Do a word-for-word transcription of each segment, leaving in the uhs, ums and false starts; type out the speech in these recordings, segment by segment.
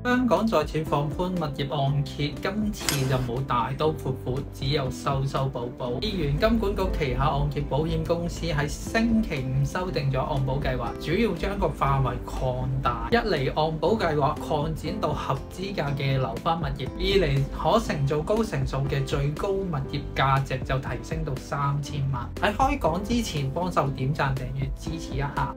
香港再次放寬物業按揭，今次就冇大刀闊斧，只有修修補補。議員金管局旗下按揭保險公司喺星期五修訂咗按保計劃，主要將個範圍擴大，一嚟按保計劃擴展到合資格嘅樓花物業，二嚟可承造高成數嘅最高物業價值就提升到三千萬。喺開講之前，幫手點讚訂閱支持一下。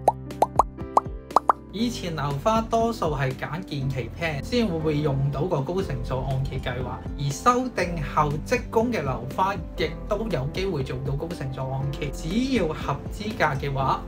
以前樓花多數係揀建期 plan 先會會用到個高成數按揭計劃，而修訂後即供嘅樓花亦都有機會做到高成數按揭，只要合資格嘅話，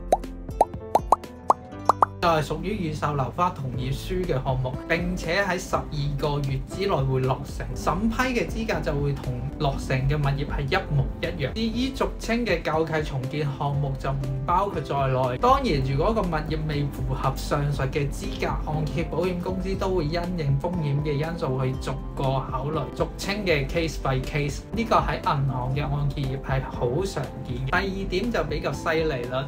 就係屬於預售樓花同意書嘅項目，並且喺十二個月之內會落成，審批嘅資格就會同落成嘅物業係一模一樣。至於俗稱嘅舊契重建項目就唔包括在內。當然，如果個物業未符合上述嘅資格，按揭保險公司都會因應風險嘅因素去逐個考慮，俗稱嘅 case by case。呢個喺銀行嘅按揭業係好常見嘅。第二點就比較犀利啦。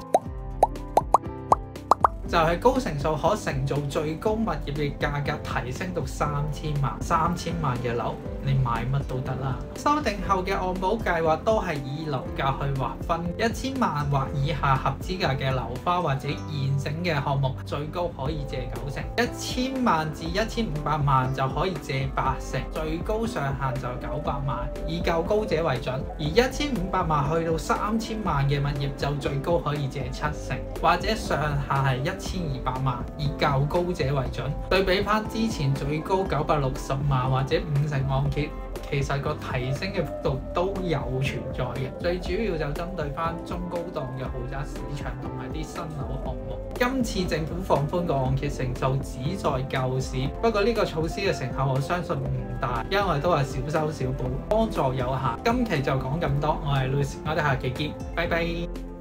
就係高成數可承造最高物業嘅價格提升到三千萬，三千萬嘅樓你買乜都得啦。修訂後嘅按保計劃都係以樓價去劃分，一千萬或以下合資格嘅樓花或者現成嘅項目，最高可以借九成；一千萬至一千五百萬就可以借八成，最高上限就九百萬，以較高者為準；而一千五百萬去到三千萬嘅物業就最高可以借七成，或者上限係一千二百萬，以較高者為準。對比翻之前最高九百六十萬或者五成按揭，其實個提升嘅幅度都有存在嘅。最主要就針對翻中高檔嘅豪宅市場同埋啲新樓項目。今次政府放寬個按揭成數旨在救市，不過呢個措施嘅成效我相信唔大，因為都係小修小補，幫助有限。今期就講咁多，我係 Louis，我哋下期見，拜拜。